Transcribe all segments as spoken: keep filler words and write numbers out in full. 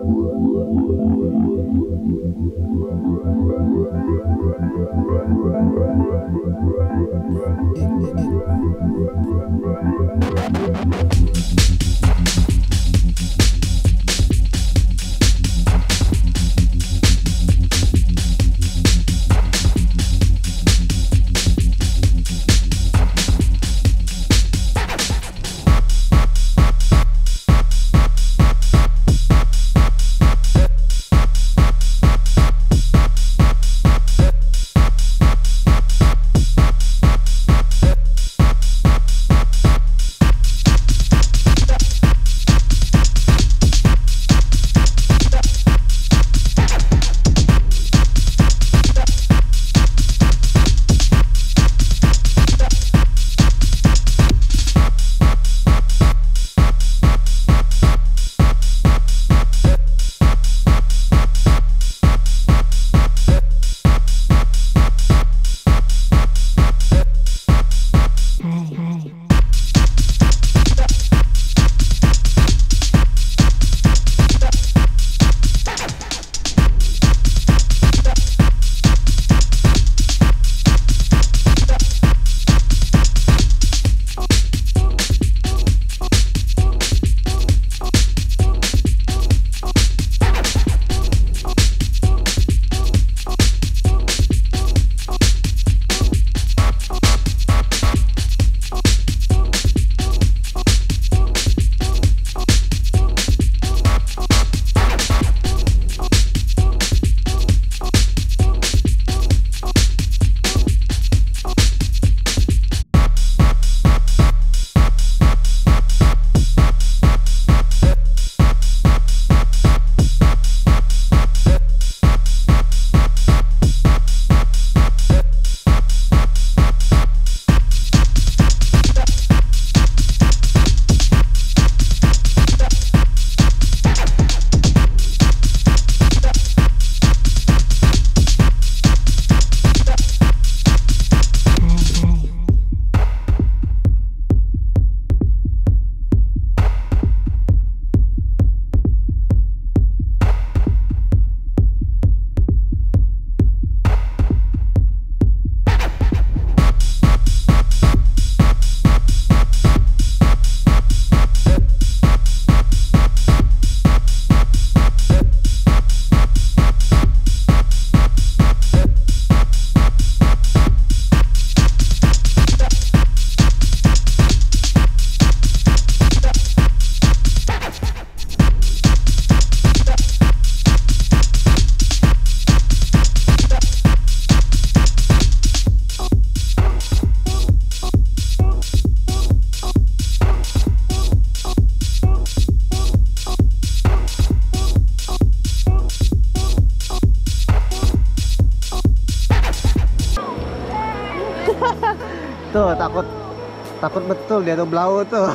Tuh takut takut betul dia tuh blau tuh.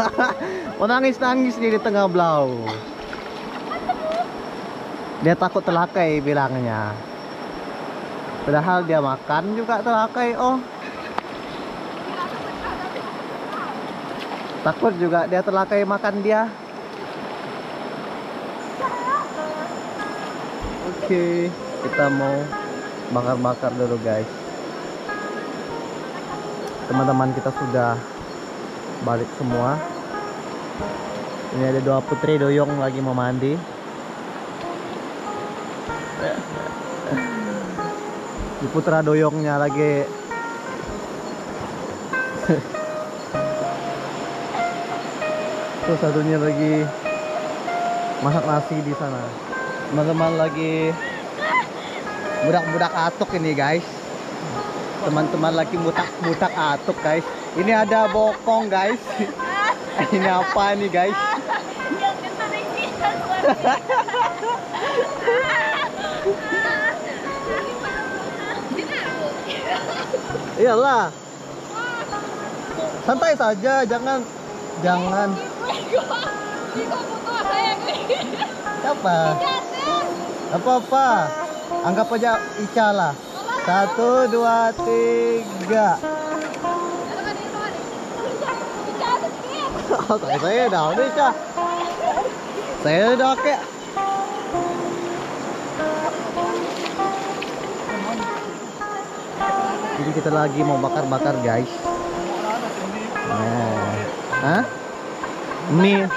Mau nangis-nangis dia di tengah blau. Dia takut telakai bilangnya. Padahal dia makan juga telakai. Oh, takut juga dia telakai makan dia. Oke, kita mau bakar-bakar dulu guys. Teman-teman kita sudah balik semua. Ini ada dua putri doyong lagi mau mandi. Di putra doyongnya lagi tuh satunya lagi masak nasi di sana. Teman-teman lagi budak-budak atuk ini guys. Teman-teman lagi budak-budak atuk guys. Ini ada bokong guys. Ini apa nih guys? Iyalah. Santai saja, jangan jangan. Apa? Apa-apa? Anggap aja Ica lah. Satu, dua, tiga. Saya saya dah udah Ica. Saya udah oke. kita lagi mau bakar-bakar guys. Nah, hah? Mie,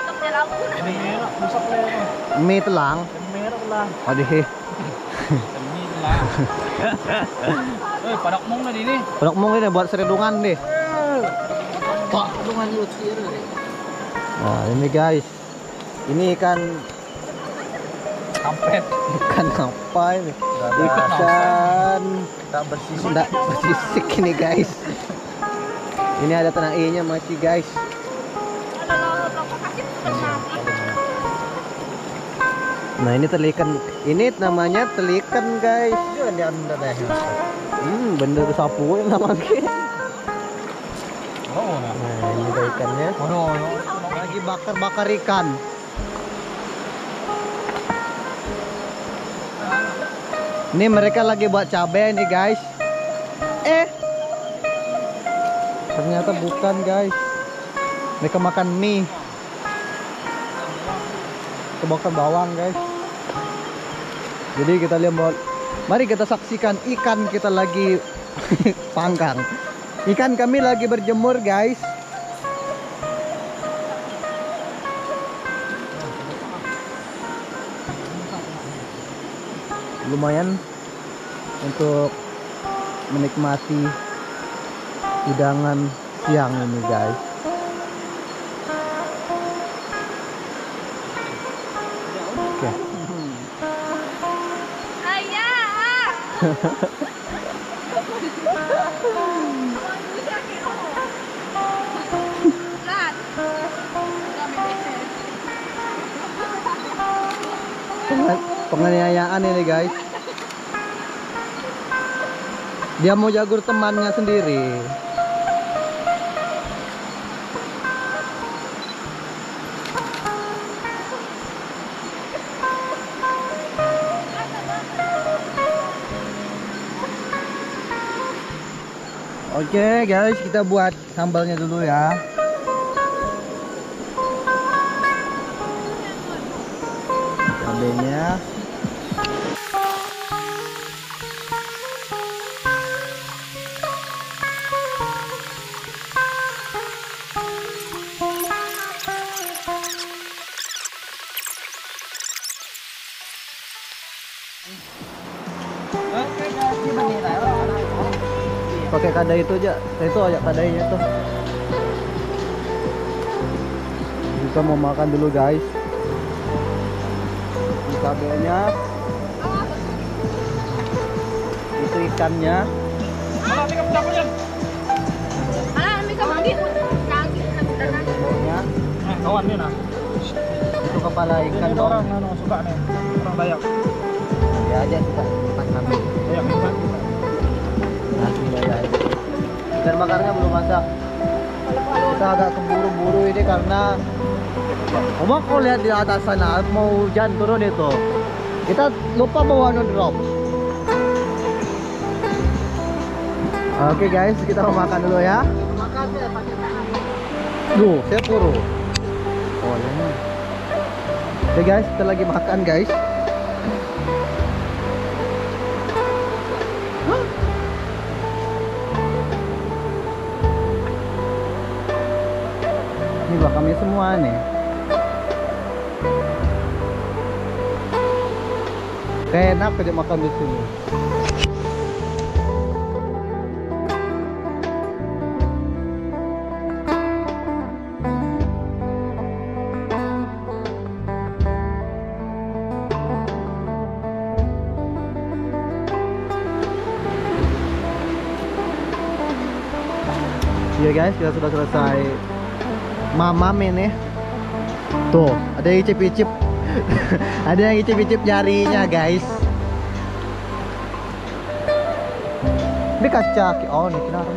mie telang. Aduh, Eh, padak mong na din eh. padak mong ini buat seredungan deh. Pak, dungan lutir. Nah, ini guys. Ini ikan Kampret. ikan apa ini? ada Ikan Tak bersisik. tidak bersisik ini guys. Ini ada tenang i-nya masih guys. Nah, ini telikan. Ini namanya telikan guys. Hmm, bener sapu yang namanya. Oh, nah. Nah, ini ada ikannya. Oh, no, no. Lagi bakar-bakar ikan. Ini mereka lagi buat cabai nih guys. Eh, ternyata bukan guys. Mereka makan mie. Kita bakar bawang guys. Jadi kita lihat, mari kita saksikan ikan kita lagi panggang. Ikan kami lagi berjemur guys. Lumayan untuk menikmati hidangan siang ini guys. Oke. Penganiayaan ini guys. Dia mau jagur temannya sendiri. Oke guys, kita buat sambalnya dulu ya. Cabenya. Pakai kadai itu aja, itu aja kadainya tuh. Kita mau makan dulu guys. Ini cabenya, itu ikannya. Semuanya. Kawan nih nah. Itu kepala ikan dong. Orang anu suka nih, orang Dayak. Ya aja kita makan kami. Dayak hebat. Nah, ini guys. Ikan bakarnya belum masak. Kita agak keburu-buru ini karena Oma kau lihat di atas sana mau hujan turun itu. Kita lupa bawa drop. Oke guys, kita mau makan dulu ya. Makan deh pakai tangan. Duh, saya puru. Oh, ini. Oke guys, kita lagi makan guys. Ini bakamnya semua nih. Kayak enak aja makan di sini. Iya guys, kita sudah selesai mamam ini. Tuh, ada yang icip-icip. Ada yang icip-icip jarinya guys. Ini kaca. Oh, ini kenapa?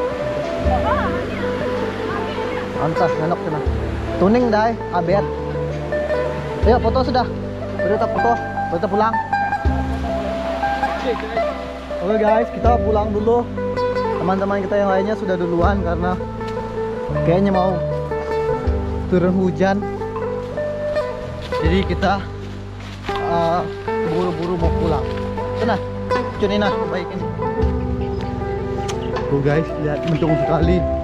Antas, nganok sana. Tuning dai, abet. Ayo foto sudah. Udah tak foto, kita pulang. Oke guys, kita pulang dulu. Teman-teman kita yang lainnya sudah duluan karena kayaknya mau turun hujan. Jadi kita uh, buru-buru mau pulang. Sana, cunina baik ini. Tuh guys, lihat mendung sekali.